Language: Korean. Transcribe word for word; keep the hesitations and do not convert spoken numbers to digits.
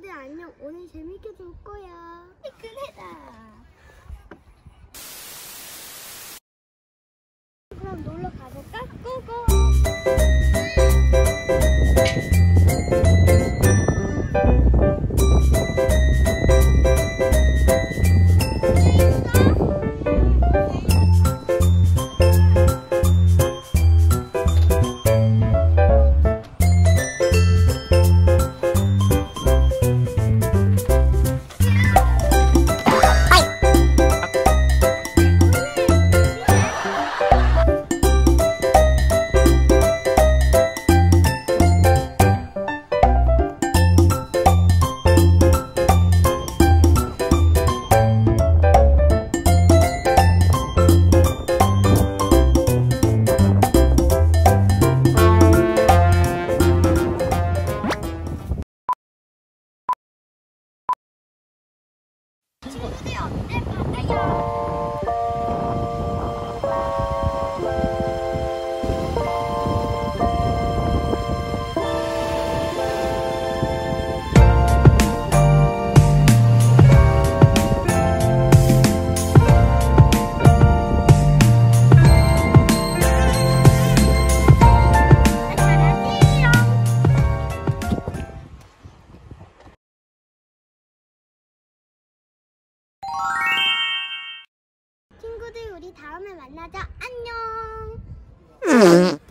친구들 안녕. 오늘 재밌게 놀 거야. 그래다. 그럼 놀러 가볼까? 고고. 친구들 어때? 봐요. 친구들 우리 다음에 만나자. 안녕.